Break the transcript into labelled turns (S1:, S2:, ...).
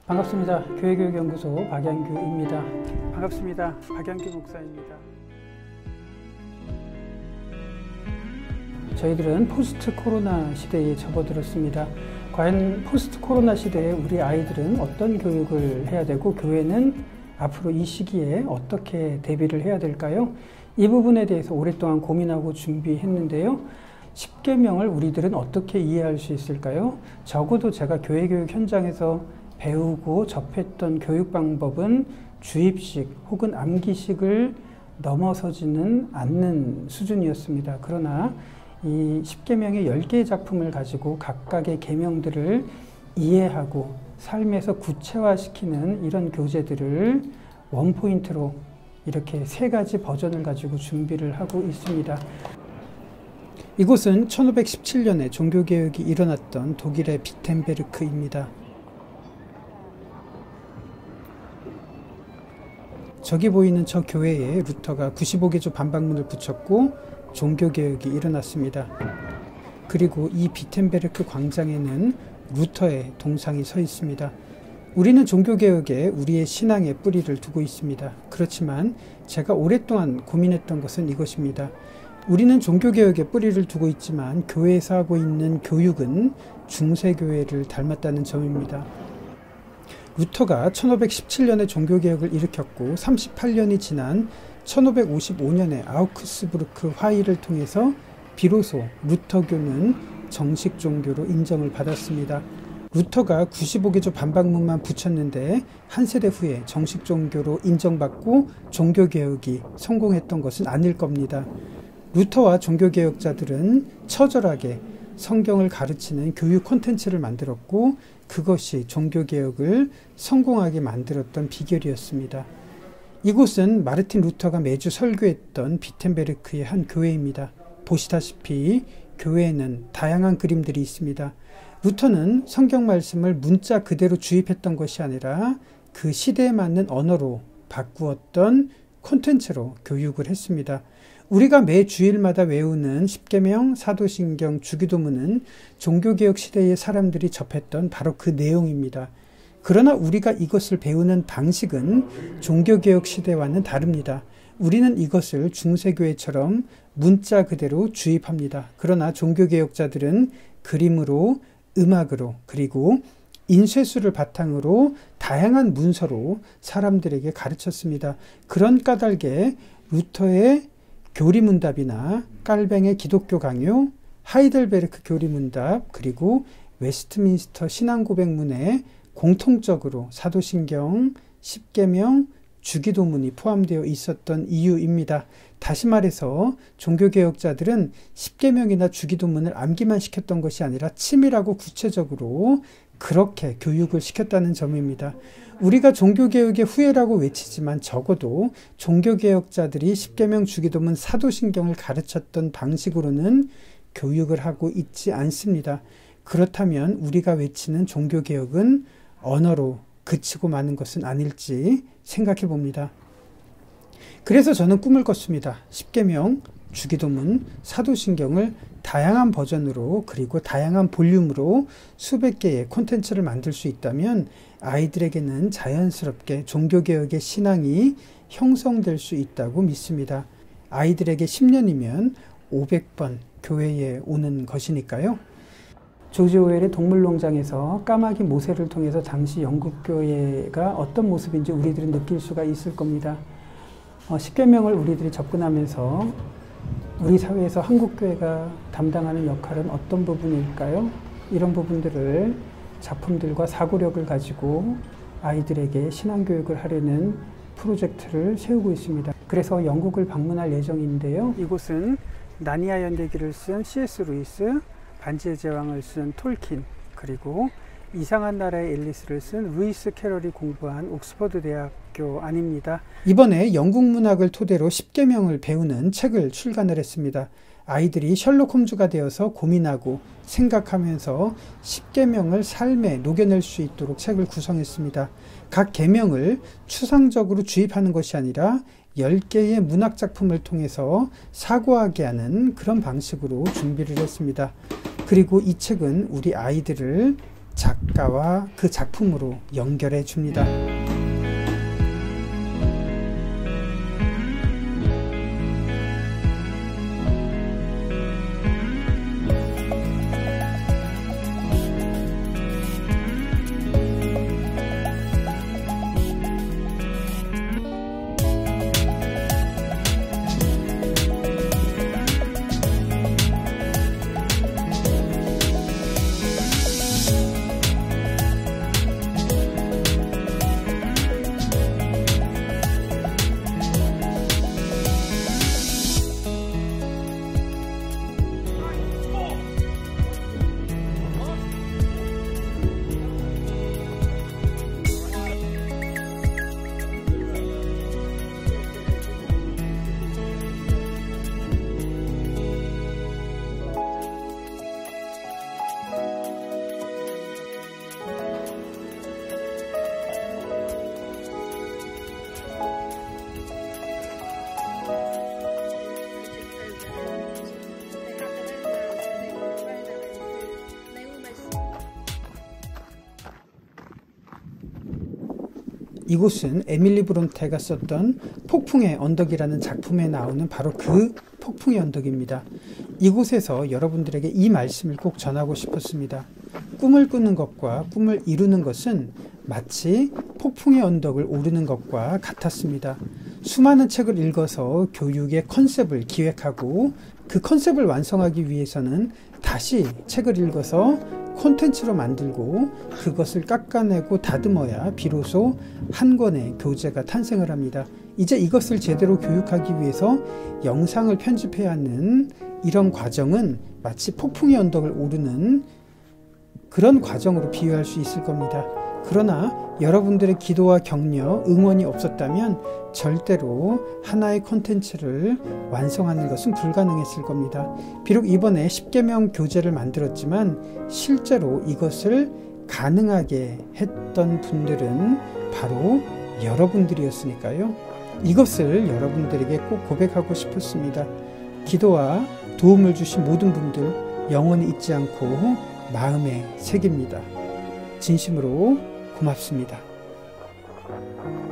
S1: 반갑습니다. 교회교육연구소 박양규입니다. 반갑습니다. 박양규 목사입니다. 저희들은 포스트 코로나 시대에 접어들었습니다. 과연 포스트 코로나 시대에 우리 아이들은 어떤 교육을 해야 되고 교회는 앞으로 이 시기에 어떻게 대비를 해야 될까요? 이 부분에 대해서 오랫동안 고민하고 준비했는데요. 10계명을 우리들은 어떻게 이해할 수 있을까요? 적어도 제가 교회교육 현장에서 배우고 접했던 교육 방법은 주입식 혹은 암기식을 넘어서지는 않는 수준이었습니다. 그러나 이 10계명의 10개의 작품을 가지고 각각의 계명들을 이해하고 삶에서 구체화시키는 이런 교재들을 원포인트로 이렇게 3가지 버전을 가지고 준비를 하고 있습니다. 이곳은 1517년에 종교개혁이 일어났던 독일의 비텐베르크입니다. 저기 보이는 저 교회에 루터가 95개조 반박문을 붙였고 종교개혁이 일어났습니다. 그리고 이 비텐베르크 광장에는 루터의 동상이 서 있습니다. 우리는 종교개혁에 우리의 신앙의 뿌리를 두고 있습니다. 그렇지만 제가 오랫동안 고민했던 것은 이것입니다. 우리는 종교개혁에 뿌리를 두고 있지만 교회에서 하고 있는 교육은 중세교회를 닮았다는 점입니다. 루터가 1517년에 종교개혁을 일으켰고 38년이 지난 1555년에 아우크스부르크 화의를 통해서 비로소 루터교는 정식 종교로 인정을 받았습니다. 루터가 95개조 반박문만 붙였는데 한 세대 후에 정식 종교로 인정받고 종교개혁이 성공했던 것은 아닐 겁니다. 루터와 종교개혁자들은 처절하게 성경을 가르치는 교육 콘텐츠를 만들었고 그것이 종교개혁을 성공하게 만들었던 비결이었습니다. 이곳은 마르틴 루터가 매주 설교했던 비텐베르크의 한 교회입니다. 보시다시피 교회에는 다양한 그림들이 있습니다. 루터는 성경 말씀을 문자 그대로 주입했던 것이 아니라 그 시대에 맞는 언어로 바꾸었던 콘텐츠로 교육을 했습니다. 우리가 매 주일마다 외우는 10계명, 사도신경, 주기도문은 종교개혁 시대의 사람들이 접했던 바로 그 내용입니다. 그러나 우리가 이것을 배우는 방식은 종교개혁 시대와는 다릅니다. 우리는 이것을 중세교회처럼 문자 그대로 주입합니다. 그러나 종교개혁자들은 그림으로, 음악으로, 그리고 인쇄술을 바탕으로 다양한 문서로 사람들에게 가르쳤습니다. 그런 까닭에 루터의 교리문답이나 깔뱅의 기독교 강요, 하이델베르크 교리문답, 그리고 웨스트민스터 신앙고백문에 공통적으로 사도신경, 10계명, 주기도문이 포함되어 있었던 이유입니다. 다시 말해서 종교개혁자들은 10계명이나 주기도문을 암기만 시켰던 것이 아니라 치밀하고 구체적으로 그렇게 교육을 시켰다는 점입니다. 우리가 종교개혁의 후예라고 외치지만 적어도 종교개혁자들이 10계명, 주기도문, 사도신경을 가르쳤던 방식으로는 교육을 하고 있지 않습니다. 그렇다면 우리가 외치는 종교개혁은 언어로 그치고 마는 것은 아닐지 생각해 봅니다. 그래서 저는 꿈을 꿨습니다. 10계명, 주기도문, 사도신경을 다양한 버전으로 그리고 다양한 볼륨으로 수백 개의 콘텐츠를 만들 수 있다면 아이들에게는 자연스럽게 종교개혁의 신앙이 형성될 수 있다고 믿습니다. 아이들에게 10년이면 500번 교회에 오는 것이니까요. 조지 오웰의 동물농장에서 까마귀 모세를 통해서 당시 영국교회가 어떤 모습인지 우리들은 느낄 수가 있을 겁니다. 10계명을 우리들이 접근하면서 우리 사회에서 한국교회가 담당하는 역할은 어떤 부분일까요? 이런 부분들을 작품들과 사고력을 가지고 아이들에게 신앙교육을 하려는 프로젝트를 세우고 있습니다. 그래서 영국을 방문할 예정인데요. 이곳은 나니아 연대기를 쓴 C.S. 루이스, 반지의 제왕을 쓴 톨킨, 그리고 이상한 나라의 앨리스를 쓴 루이스 캐럴이 공부한 옥스퍼드 대학교 안입니다. 이번에 영국 문학을 토대로 10계명을 배우는 책을 출간을 했습니다. 아이들이 셜록 홈즈가 되어서 고민하고 생각하면서 10계명을 삶에 녹여낼 수 있도록 책을 구성했습니다. 각 계명을 추상적으로 주입하는 것이 아니라 10개의 문학작품을 통해서 사고하게 하는 그런 방식으로 준비를 했습니다. 그리고 이 책은 우리 아이들을 작가와 그 작품으로 연결해 줍니다. 이곳은 에밀리 브론테가 썼던 폭풍의 언덕이라는 작품에 나오는 바로 그 폭풍의 언덕입니다. 이곳에서 여러분들에게 이 말씀을 꼭 전하고 싶었습니다. 꿈을 꾸는 것과 꿈을 이루는 것은 마치 폭풍의 언덕을 오르는 것과 같았습니다. 수많은 책을 읽어서 교육의 컨셉을 기획하고 그 컨셉을 완성하기 위해서는 다시 책을 읽어서 콘텐츠로 만들고 그것을 깎아내고 다듬어야 비로소 한 권의 교재가 탄생을 합니다. 이제 이것을 제대로 교육하기 위해서 영상을 편집해야 하는 이런 과정은 마치 폭풍의 언덕을 오르는 그런 과정으로 비유할 수 있을 겁니다. 그러나 여러분들의 기도와 격려, 응원이 없었다면 절대로 하나의 콘텐츠를 완성하는 것은 불가능했을 겁니다. 비록 이번에 10계명 교재를 만들었지만 실제로 이것을 가능하게 했던 분들은 바로 여러분들이었으니까요. 이것을 여러분들에게 꼭 고백하고 싶었습니다. 기도와 도움을 주신 모든 분들 영원히 잊지 않고 마음에 새깁니다. 진심으로 고맙습니다.